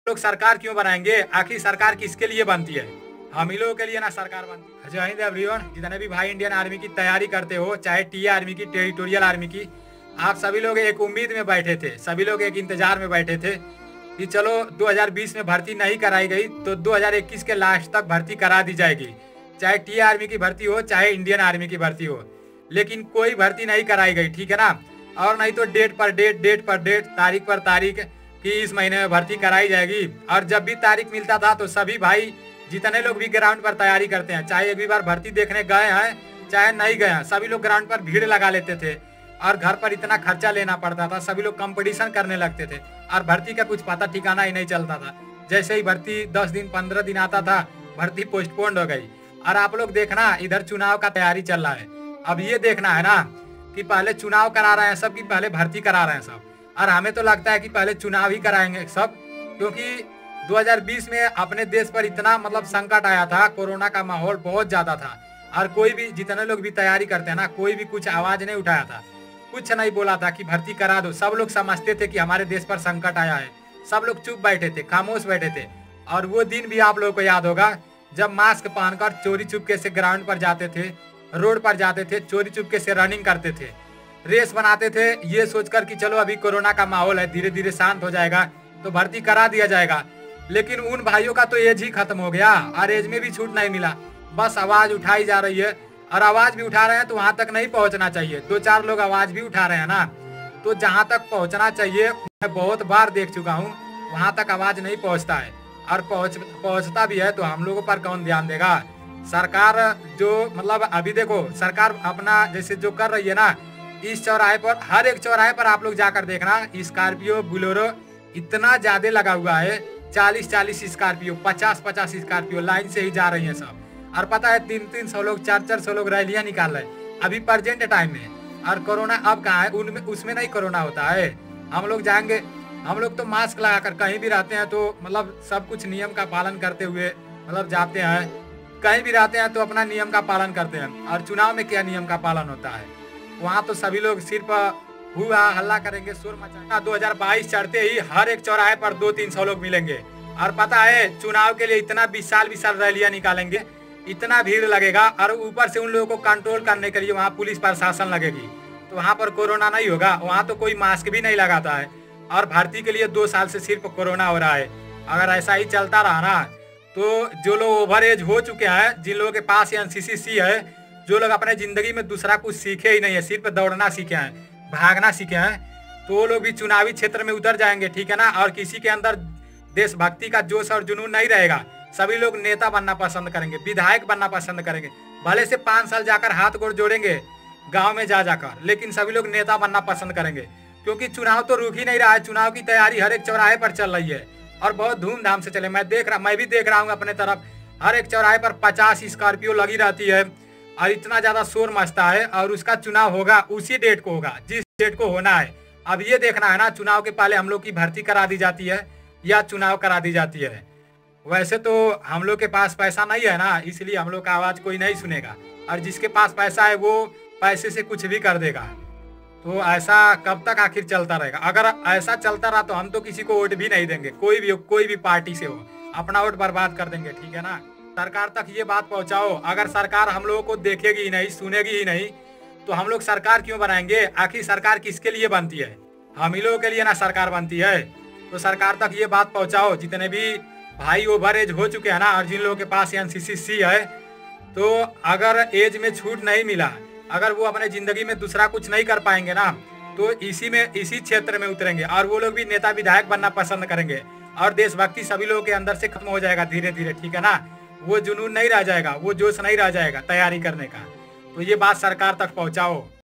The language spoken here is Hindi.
लोग सरकार क्यों बनाएंगे? आखिर सरकार किसके लिए बनती है? हम ही लोगों के लिए ना सरकार बनती है। जय हिंद एवरीवन, जितने भी भाई इंडियन आर्मी की तैयारी करते हो, चाहे टीए आर्मी की, टेरिटोरियल आर्मी की, आप सभी लोग एक उम्मीद में बैठे थे, सभी लोग एक इंतजार में बैठे थे कि चलो 2020 में भर्ती नहीं कराई गई तो 2021 के लास्ट तक भर्ती करा दी जाएगी, चाहे टीए आर्मी की भर्ती हो चाहे इंडियन आर्मी की भर्ती हो। लेकिन कोई भर्ती नहीं कराई गई, ठीक है ना। और नहीं तो डेट पर डेट, तारीख पर तारीख कि इस महीने में भर्ती कराई जाएगी। और जब भी तारीख मिलता था तो सभी भाई जितने लोग भी ग्राउंड पर तैयारी करते हैं, चाहे एक बार भर्ती देखने गए हैं चाहे नहीं गए हैं, सभी लोग ग्राउंड पर भीड़ लगा लेते थे और घर पर इतना खर्चा लेना पड़ता था, सभी लोग कंपटीशन करने लगते थे और भर्ती का कुछ पता ठिकाना ही नहीं चलता था। जैसे ही भर्ती 10 दिन 15 दिन आता था, भर्ती पोस्टपोन्ड हो गई। और आप लोग देखना, इधर चुनाव का तैयारी चल रहा है। अब ये देखना है ना कि पहले चुनाव करा रहे हैं सब कि पहले भर्ती करा रहे हैं सब। और हमें तो लगता है कि पहले चुनाव ही कराएंगे सब, क्योंकि 2020 में अपने देश पर इतना संकट आया था, कोरोना का माहौल बहुत ज्यादा था और कोई भी, जितने लोग भी तैयारी करते हैं ना, कोई भी कुछ आवाज नहीं उठाया था, कुछ नहीं बोला था कि भर्ती करा दो। सब लोग समझते थे कि हमारे देश पर संकट आया है, सब लोग चुप बैठे थे, खामोश बैठे थे। और वो दिन भी आप लोगों को याद होगा जब मास्क पहनकर चोरी चुपके से ग्राउंड पर जाते थे, रोड पर जाते थे, चोरी चुपके से रनिंग करते थे, रेस बनाते थे, ये सोचकर कि चलो अभी कोरोना का माहौल है, धीरे धीरे शांत हो जाएगा तो भर्ती करा दिया जाएगा। लेकिन उन भाइयों का तो एज ही खत्म हो गया और एज में भी छूट नहीं मिला, बस आवाज उठाई जा रही है। और आवाज भी उठा रहे हैं तो वहां तक नहीं पहुंचना चाहिए। 2-4 लोग आवाज भी उठा रहे हैं ना, तो जहां तक पहुंचना चाहिए, मैं बहुत बार देख चुका हूँ, वहां तक आवाज नहीं पहुंचता है। और पहुंचता भी है तो हम लोगों पर कौन ध्यान देगा? सरकार जो अभी देखो, सरकार अपना जैसे जो कर रही है ना, इस चौराहे पर, हर एक चौराहे पर आप लोग जाकर देखना, स्कॉर्पियो बोलेरो इतना ज्यादा लगा हुआ है, 40-40 स्कॉर्पियो, 50-50 स्कॉर्पियो लाइन से ही जा रही है सब। और पता है 300-300 लोग, 400-400 लोग रैलियां निकाल रहे हैं अभी प्रेजेंट टाइम में। और कोरोना अब कहाँ है? उनमें, उसमें नहीं कोरोना होता है। हम लोग जाएंगे, हम लोग तो मास्क लगाकर कहीं भी रहते हैं तो सब कुछ नियम का पालन करते हुए जाते हैं, कहीं भी रहते हैं तो अपना नियम का पालन करते हैं। और चुनाव में क्या नियम का पालन होता है? वहाँ तो सभी लोग सिर्फ हुआ हल्ला करेंगे, शोर मचाएंगे। 2022 चढ़ते ही हर एक चौराहे पर 200-300 लोग मिलेंगे। और पता है चुनाव के लिए इतना विशाल रैलियां निकालेंगे, इतना भीड़ लगेगा, और ऊपर से उन लोगों को कंट्रोल करने के लिए वहाँ पुलिस प्रशासन लगेगी। तो वहाँ पर कोरोना नहीं होगा, वहाँ तो कोई मास्क भी नहीं लगाता है। और भर्ती के लिए 2 साल से सिर्फ कोरोना हो रहा है। अगर ऐसा ही चलता रहा ना तो जो लोग ओवर एज हो चुके हैं, जिन लोगों के पास एनसीसी है, जो लोग अपने जिंदगी में दूसरा कुछ सीखे ही नहीं है, सिर्फ दौड़ना सीखे हैं, भागना सीखे हैं, तो वो लोग भी चुनावी क्षेत्र में उतर जाएंगे, ठीक है ना। और किसी के अंदर देशभक्ति का जोश और जुनून नहीं रहेगा। सभी लोग नेता बनना पसंद करेंगे, विधायक बनना पसंद करेंगे, भले से 5 साल जाकर हाथ गोड़ जोड़ेंगे गांव में जाकर, लेकिन सभी लोग नेता बनना पसंद करेंगे। क्योंकि चुनाव तो रुक ही नहीं रहा है, चुनाव की तैयारी हर एक चौराहे पर चल रही है और बहुत धूमधाम से चले। मैं भी देख रहा हूँ अपने तरफ, हर एक चौराहे पर 50 स्कॉर्पियो लगी रहती है और इतना ज्यादा शोर मचता है। और उसका चुनाव होगा उसी डेट को होगा जिस डेट को होना है। अब ये देखना है ना, चुनाव के पहले हम लोग की भर्ती करा दी जाती है या चुनाव करा दी जाती है। वैसे तो हम लोग के पास पैसा नहीं है ना, इसलिए हम लोग का आवाज कोई नहीं सुनेगा, और जिसके पास पैसा है वो पैसे से कुछ भी कर देगा। तो ऐसा कब तक आखिर चलता रहेगा? अगर ऐसा चलता रहा तो हम तो किसी को वोट भी नहीं देंगे, कोई भी पार्टी से हो, अपना वोट बर्बाद कर देंगे, ठीक है ना। सरकार तक ये बात पहुंचाओ। अगर सरकार हम लोगों को देखेगी ही नहीं, सुनेगी ही नहीं, तो हम लोग सरकार क्यों बनाएंगे? आखिर सरकार किसके लिए बनती है? हम ही लोगों के लिए ना सरकार बनती है। तो सरकार तक ये बात पहुंचाओ, जितने भी भाई ओवर एज हो चुके हैं ना, और जिन लोगों के पास एनसीसी है, तो अगर एज में छूट नहीं मिला, अगर वो अपने जिंदगी में दूसरा कुछ नहीं कर पाएंगे ना, तो इसी क्षेत्र में उतरेंगे और वो लोग भी नेता विधायक बनना पसंद करेंगे। और देशभक्ति सभी लोगों के अंदर से खत्म हो जाएगा धीरे धीरे, ठीक है ना। वो जुनून नहीं रह जाएगा, वो जोश नहीं रह जाएगा तैयारी करने का। तो ये बात सरकार तक पहुंचाओ।